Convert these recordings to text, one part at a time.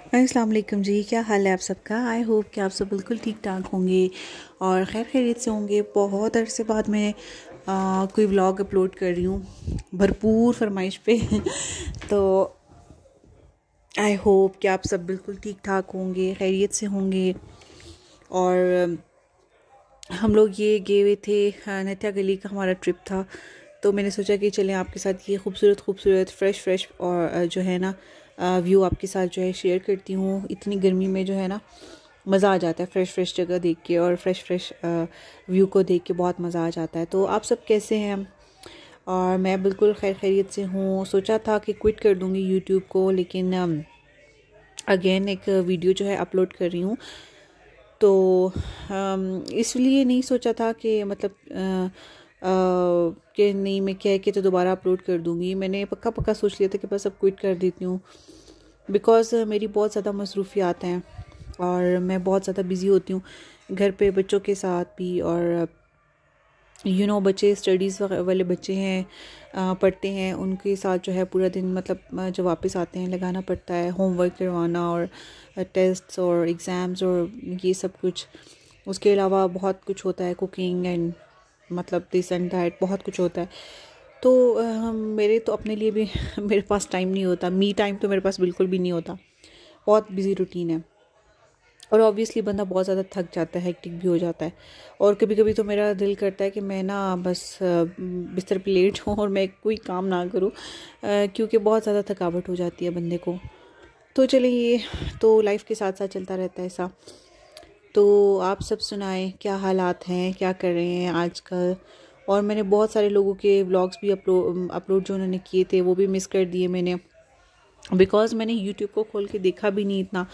अस्सलाम वालेकुम जी, क्या हाल है आप सबका। आई होप कि आप सब बिल्कुल ठीक ठाक होंगे और खैर खैरियत से होंगे। बहुत अरसे बाद मैं कोई व्लॉग अपलोड कर रही हूँ भरपूर फरमाइश पे तो आई होप कि आप सब बिल्कुल ठीक ठाक होंगे, खैरियत से होंगे। और हम लोग ये गए हुए थे, नत्या गली का हमारा ट्रिप था, तो मैंने सोचा कि चलें आपके साथ ये खूबसूरत फ्रेश और जो है ना व्यू आपके साथ जो है शेयर करती हूँ। इतनी गर्मी में जो है ना मज़ा आ जाता है फ्रेश जगह देख के और फ्रेश व्यू को देख के बहुत मज़ा आ जाता है। तो आप सब कैसे हैं? और मैं बिल्कुल खैरियत से हूँ। सोचा था कि क्विट कर दूँगी यूट्यूब को, लेकिन अगेन एक वीडियो जो है अपलोड कर रही हूँ। तो इसलिए नहीं सोचा था कि मतलब कि नहीं मैं क्या है कि तो दोबारा अपलोड कर दूँगी। मैंने पक्का सोच लिया था कि बस अब क्विट कर देती हूँ, बिकॉज़ मेरी बहुत ज़्यादा मसरूफियात हैं और मैं बहुत ज़्यादा बिज़ी होती हूँ घर पे बच्चों के साथ भी। और बच्चे स्टडीज़ वाले बच्चे हैं, पढ़ते हैं, उनके साथ जो है पूरा दिन मतलब जब वापस आते हैं लगाना पड़ता है, होमवर्क करवाना और टेस्ट्स और एग्ज़ाम्स और ये सब कुछ। उसके अलावा बहुत कुछ होता है, कुकिंग एंड मतलब दिस एंड दैट, बहुत कुछ होता है। तो मेरे तो अपने लिए भी मेरे पास टाइम नहीं होता, मी टाइम तो मेरे पास बिल्कुल भी नहीं होता। बहुत बिज़ी रूटीन है और ऑब्वियसली बंदा बहुत ज़्यादा थक जाता है, हेक्टिक भी हो जाता है। और कभी कभी तो मेरा दिल करता है कि मैं ना बस बिस्तर पे लेट हूँ और मैं कोई काम ना करूँ, क्योंकि बहुत ज़्यादा थकावट हो जाती है बंदे को। तो चलिए, ये तो लाइफ के साथ साथ चलता रहता है ऐसा। तो आप सब सुनाएं, क्या हालात हैं, क्या कर रहे हैं आजकल। और मैंने बहुत सारे लोगों के व्लॉग्स भी अपलोड जो उन्होंने किए थे वो भी मिस कर दिए मैंने, बिकॉज़ मैंने यूट्यूब को खोल के देखा भी नहीं इतना।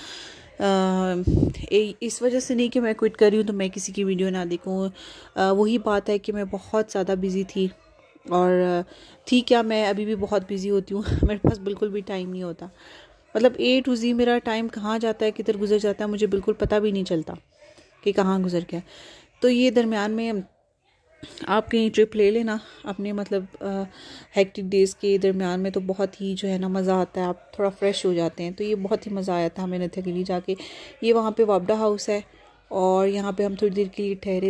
इस वजह से नहीं कि मैं क्विट कर रही हूँ तो मैं किसी की वीडियो ना देखूँ। वही बात है कि मैं बहुत ज़्यादा बिज़ी थी और थी क्या, मैं अभी भी बहुत बिज़ी होती हूँ मेरे पास बिल्कुल भी टाइम नहीं होता। मतलब A to Z मेरा टाइम कहाँ जाता है, किधर गुजर जाता है, मुझे बिल्कुल पता भी नहीं चलता कि कहाँ गुजर गया। तो ये दरमियान में आप कहीं ट्रिप ले लेना अपने मतलब हेक्टिक डेज़ के दरमियान में, तो बहुत ही जो है ना मज़ा आता है, आप थोड़ा फ्रेश हो जाते हैं। तो ये बहुत ही मज़ा आया था हमें नत्या गली जाके। ये वहाँ पे वापडा हाउस है और यहाँ पे हम थोड़ी देर के लिए ठहर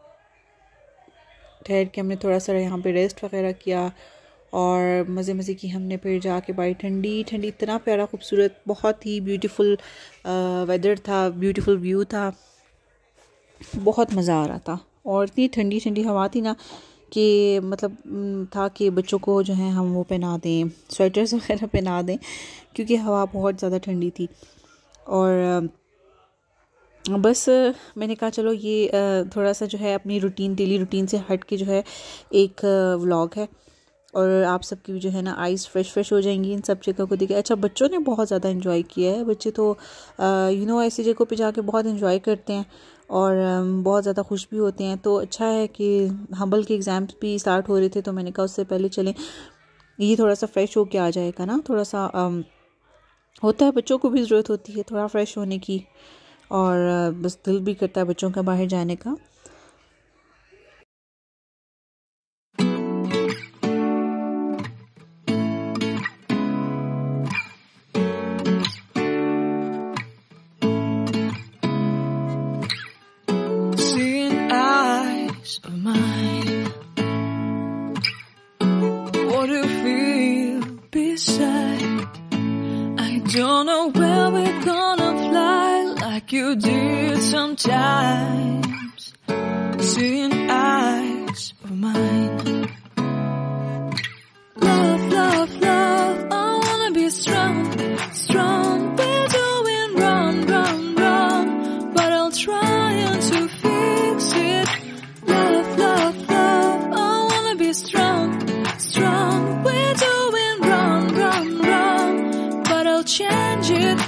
के हमने थोड़ा सा यहाँ पे रेस्ट वगैरह किया और मज़े की हमने। फिर जाके बाई ठंडी इतना प्यारा खूबसूरत, बहुत ही ब्यूटीफुल वेदर था, ब्यूटीफुल व्यू था, बहुत मज़ा आ रहा था। और इतनी ठंडी हवा थी ना कि मतलब था कि बच्चों को जो है हम वो पहना दें, स्वेटर्स वगैरह पहना दें, क्योंकि हवा बहुत ज़्यादा ठंडी थी। और बस मैंने कहा चलो ये थोड़ा सा जो है अपनी डेली रूटीन से हट के जो है एक व्लॉग है और आप सबकी भी जो है ना आइज़ फ्रेश हो जाएंगी इन सब जगह को देखे। अच्छा, बच्चों ने बहुत ज़्यादा एंजॉय किया है। बच्चे तो ऐसी जगहों पे जाके बहुत एंजॉय करते हैं और बहुत ज़्यादा खुश भी होते हैं। तो अच्छा है कि हम्बल के एग्ज़ाम्स भी स्टार्ट हो रहे थे, तो मैंने कहा उससे पहले चलें, ये थोड़ा सा फ्रेश होके आ जाएगा ना। थोड़ा सा होता है, बच्चों को भी ज़रूरत होती है थोड़ा फ्रेश होने की, और बस दिल भी करता है बच्चों का बाहर जाने का। Of mine, what do you feel beside? I don't know where we're gonna fly like you did sometimes. Seeing eyes of mine, love, I wanna be strong, we're doing wrong, but I'll try to fix it. Love, I wanna be strong, we're doing wrong, but I'll change it.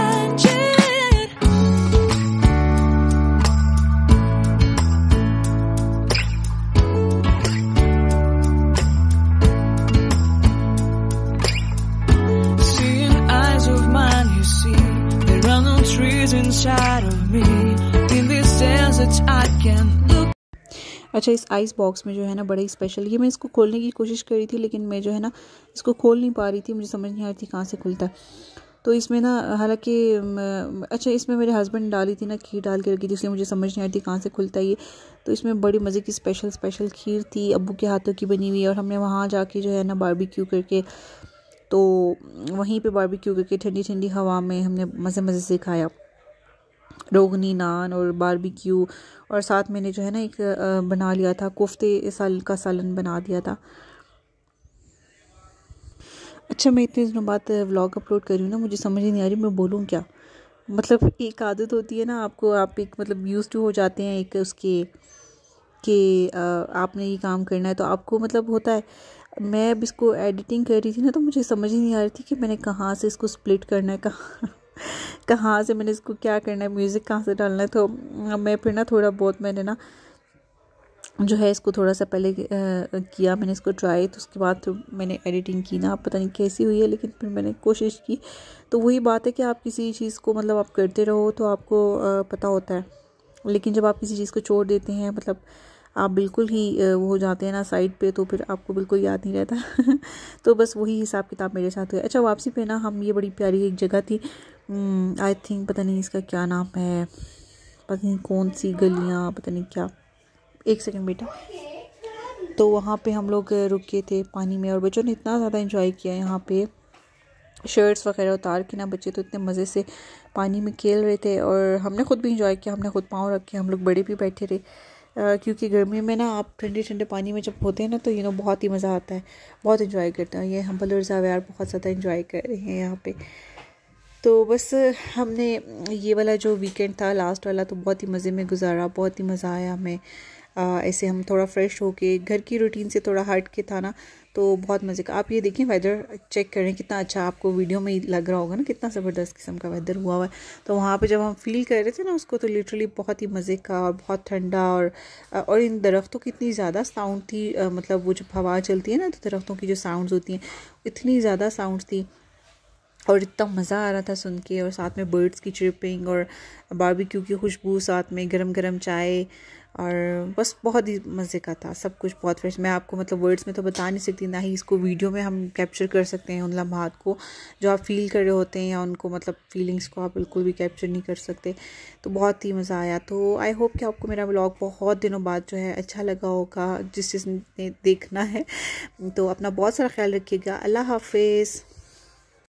Seeing eyes of mine, you see, there are no trees inside of me. In this desert I can look. अच्छा, इस ice box में जो है ना बड़ा ही special, ये मैं इसको खोलने की कोशिश कर रही थी लेकिन मैं जो है ना इसको खोल नहीं पा रही थी, मुझे समझ नहीं आ रही थी कहाँ से खुलता है। तो इसमें ना हालांकि अच्छा इसमें मेरे हस्बैंड डाली थी ना, खीर डाल के रखी थी, इसलिए मुझे समझ नहीं आई थी कहाँ से खुलता है ये। तो इसमें बड़ी मज़े की स्पेशल खीर थी अब्बू के हाथों की बनी हुई, और हमने वहाँ जाके जो है ना बारबेक्यू करके, तो वहीं पे बारबेक्यू करके ठंडी ठंडी हवा में हमने मज़े से खाया, रोगनी नान और बारबेक्यू। और साथ मैंने जो है ना एक बना लिया था कोफ्ते का सालन बना दिया था। अच्छा मैं इतने दिनों बाद व्लॉग अपलोड कर रही हूँ ना, मुझे समझ ही नहीं आ रही मैं बोलूँ क्या। मतलब एक आदत होती है ना आपको, आप एक मतलब यूज़ टू हो जाते हैं एक उसके कि आपने ये काम करना है, तो आपको मतलब होता है। मैं अब इसको एडिटिंग कर रही थी ना, तो मुझे समझ ही नहीं आ रही थी कि मैंने कहाँ से इसको स्प्लिट करना है, कहाँ से मैंने इसको क्या करना है, म्यूज़िक कहाँ से डालना है। तो मैं फिर ना थोड़ा बहुत मैंने ना जो है इसको थोड़ा सा पहले किया मैंने इसको ट्राई, तो उसके बाद तो मैंने एडिटिंग की ना, पता नहीं कैसी हुई है, लेकिन फिर मैंने कोशिश की। तो वही बात है कि आप किसी चीज़ को मतलब आप करते रहो तो आपको पता होता है, लेकिन जब आप किसी चीज़ को छोड़ देते हैं, मतलब आप बिल्कुल ही वो हो जाते हैं ना साइड पे, तो फिर आपको बिल्कुल याद नहीं रहता। तो बस वही हिसाब किताब मेरे साथ हुआ। अच्छा वापसी पे ना हम, ये बड़ी प्यारी एक जगह थी, आई थिंक पता नहीं इसका क्या नाम है, पता नहीं कौन सी गलियाँ, पता नहीं क्या, एक सेकंड बेटा। तो वहाँ पे हम लोग रुके थे पानी में, और बच्चों ने इतना ज़्यादा एंजॉय किया यहाँ पे, शर्ट्स वगैरह उतार के ना बच्चे तो इतने मज़े से पानी में खेल रहे थे, और हमने खुद भी इंजॉय किया, हमने खुद पाँव रखे, हम लोग बड़े भी बैठे रहे, क्योंकि गर्मी में ना आप ठंडे ठंडे पानी में जब होते हैं ना, तो बहुत ही मज़ा आता है, बहुत इंजॉय करते हैं। ये हम बलूर यार बहुत ज़्यादा इंजॉय कर रहे हैं यहाँ पे। तो बस हमने ये वाला जो वीकेंड था लास्ट वाला, तो बहुत ही मज़े में गुजारा, बहुत ही मज़ा आया हमें। ऐसे हम थोड़ा फ्रेश होके, घर की रूटीन से थोड़ा हट के था ना, तो बहुत मज़े का। आप ये देखें वेदर चेक करें कितना अच्छा, आपको वीडियो में ही लग रहा होगा ना कितना ज़बरदस्त किस्म का वेदर हुआ है। तो वहाँ पे जब हम फील कर रहे थे ना उसको, तो लिटरली बहुत ही मज़े का और बहुत ठंडा, और इन दरख्तों की इतनी ज़्यादा साउंड थी, मतलब वो जब हवा चलती है ना, तो दरख्तों की जो साउंड्स होती हैं इतनी ज़्यादा साउंड्स थी, और इतना मज़ा आ रहा था सुन के, और साथ में बर्ड्स की चिरपिंग और बारबेक्यू की खुशबू, साथ में गरम गरम चाय, और बस बहुत ही मज़े का था सब कुछ, बहुत फ्रेश। मैं आपको मतलब वर्ड्स में तो बता नहीं सकती, ना ही इसको वीडियो में हम कैप्चर कर सकते हैं उन लम्हात को जो आप फील कर रहे होते हैं, या उनको मतलब फीलिंग्स को आप बिल्कुल भी कैप्चर नहीं कर सकते। तो बहुत ही मज़ा आया। तो आई होप कि आपको मेरा व्लॉग बहुत दिनों बाद जो है अच्छा लगा होगा, जिसने देखना है। तो अपना बहुत सारा ख्याल रखिएगा। अल्लाह हाफिज़।